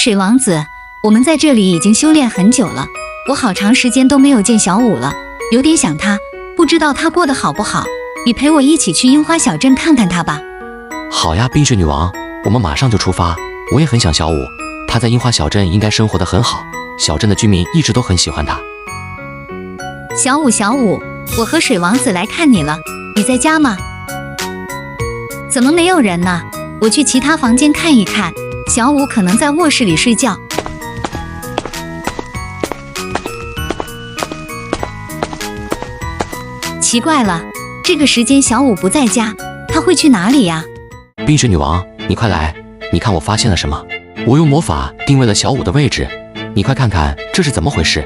水王子，我们在这里已经修炼很久了，我好长时间都没有见小舞了，有点想他，不知道他过得好不好。你陪我一起去樱花小镇看看他吧。 好呀，冰雪女王，我们马上就出发。我也很想小舞，他在樱花小镇应该生活得很好，小镇的居民一直都很喜欢他。 小舞，小舞，我和水王子来看你了，你在家吗？怎么没有人呢？我去其他房间看一看，小舞可能在卧室里睡觉。奇怪了，这个时间小舞不在家，他会去哪里呀？ 冰雪女王，你快来，你看我发现了什么？我用魔法定位了小舞的位置，你快看看这是怎么回事？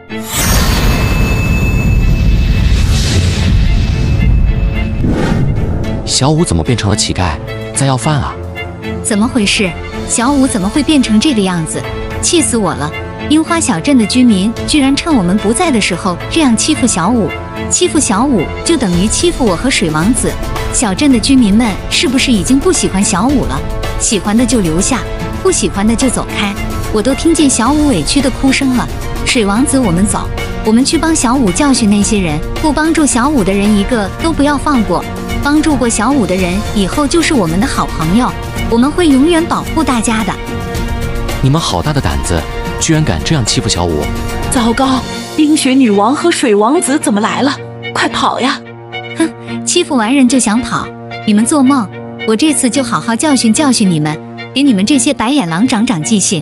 小舞怎么变成了乞丐，在要饭啊？ 怎么回事？小舞怎么会变成这个样子？气死我了！樱花小镇的居民居然趁我们不在的时候这样欺负小舞，欺负小舞就等于欺负我和水王子。小镇的居民们是不是已经不喜欢小舞了？喜欢的就留下，不喜欢的就走开。我都听见小舞委屈的哭声了。水王子，我们走，我们去帮小舞教训那些人，不帮助小舞的人一个都不要放过。帮助过小舞的人以后就是我们的好朋友，我们会永远保护大家的。 你们好大的胆子，居然敢这样欺负小舞！ 糟糕，冰雪女王和水王子怎么来了？快跑呀！ 哼，欺负完人就想跑，你们做梦！我这次就好好教训教训你们，给你们这些白眼狼长长记性。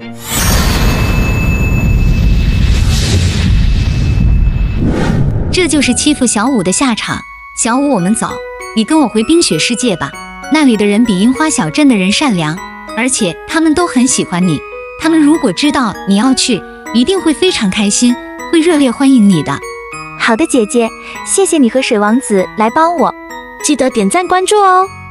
这就是欺负小舞的下场。小舞，我们走，你跟我回冰雪世界吧。那里的人比樱花小镇的人善良，而且他们都很喜欢你。他们如果知道你要去，一定会非常开心，会热烈欢迎你的。 好的，姐姐，谢谢你和水王子来帮我，记得点赞关注哦。